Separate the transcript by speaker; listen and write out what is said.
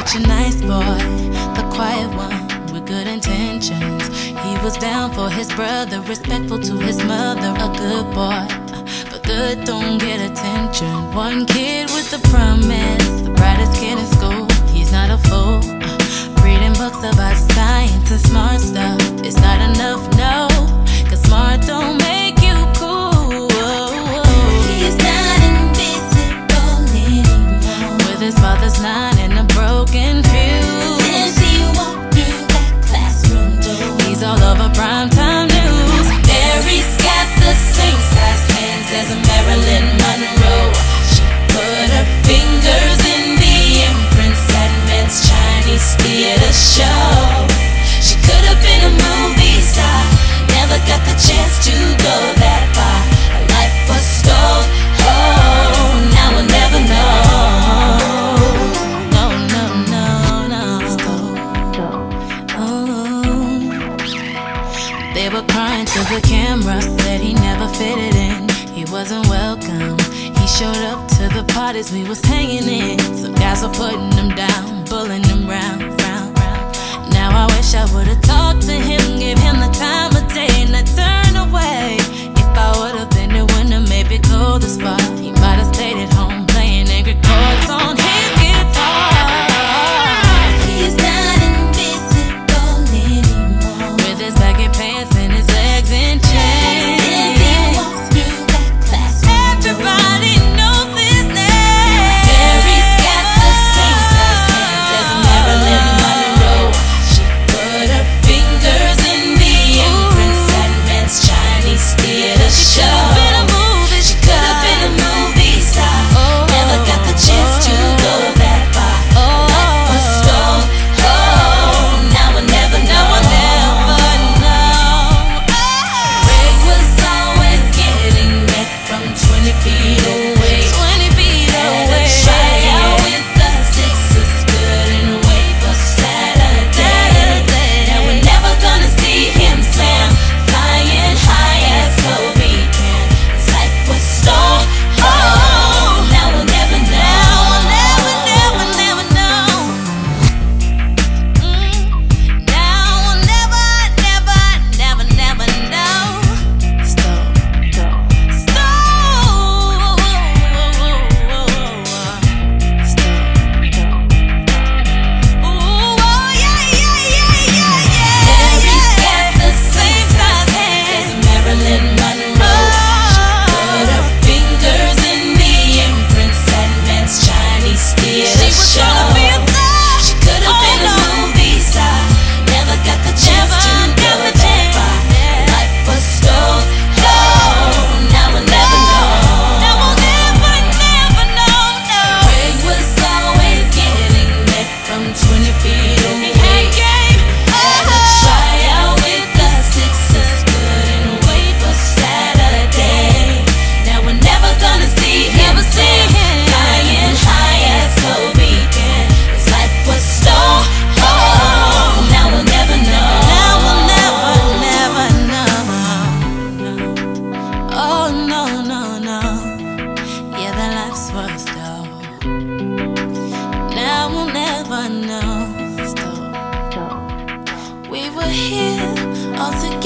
Speaker 1: such a nice boy, the quiet one with good intentions. He was down for his brother, respectful to his mother, a good boy, but good don't get attention. One kid with a promise, the brightest kid in school. He's not a fool, reading books about science and smart stuff. It's not enough, no, cause smart don't make you cool.
Speaker 2: He's not invisible anymore,
Speaker 1: with his father's line and a broken fuse.
Speaker 2: since he walked through that classroom door.
Speaker 1: He's all over primetime news.
Speaker 2: Mary's got the same size hands as a Marilyn Monroe. She put her fingers in the imprints at Men's Chinese theater show. She could have been a movie star, never got the chance to go that far. Her life was stole, oh, now we'll never know.
Speaker 1: No, no, no, no. Oh. They were crying to the camera, said he never fitted in, he wasn't welcome. He showed up to the parties we was hanging in. Some guys were putting him down, bullying him round, round, round. Now I wish I would've talked to him, give him the time of day, and I turn away. If I would've been the winner, maybe go the spot. He might've stayed at home playing angry chords on his guitar.
Speaker 2: He's not invisible anymore,
Speaker 1: With his baggy pants and his legs in chains.
Speaker 2: since he walked through that classroom door.
Speaker 1: Everybody knows his name.
Speaker 2: Mary's got the same size hands as Marilyn Monroe. She put her fingers in the imprints at Men's Chinese theater show.
Speaker 1: Been a movie
Speaker 2: She could have been a movie star, never got the chance to go that far. Her life was stole, oh, now we'll never know. Greg was always getting met from 20 feet away.
Speaker 1: 20 feet away.
Speaker 2: Try out with the Sixers, couldn't wait for Saturday. Now we're never gonna see him slam, flying high as Kobe can. His life was stole, oh, now we'll never know.
Speaker 1: Never, never, never know. Now we'll never, never, never, never know. Stole. Ooh, oh, yeah.
Speaker 2: Mary's got the same size hands as Marilyn Monroe. She put her fingers in the imprints at Men's Chinese theater
Speaker 1: She was tryna be a
Speaker 2: show.
Speaker 1: star.
Speaker 2: She could have been a movie star, never got the chance to go that far. Her life was stole, oh, now we'll never know.
Speaker 1: Now we'll never, never know, no.
Speaker 2: Greg was always getting met from 20 feet away.
Speaker 1: Game.
Speaker 2: Had a tryout with the Sixers, couldn't wait for Saturday. Now we're never gonna see him slam, flying high as Kobe can. His life was stole, oh, now we'll never know.
Speaker 1: Now we'll never, never know. Oh, no, no, no. Yeah, the life's was stole. Now we'll never know. Stole. We were here all together.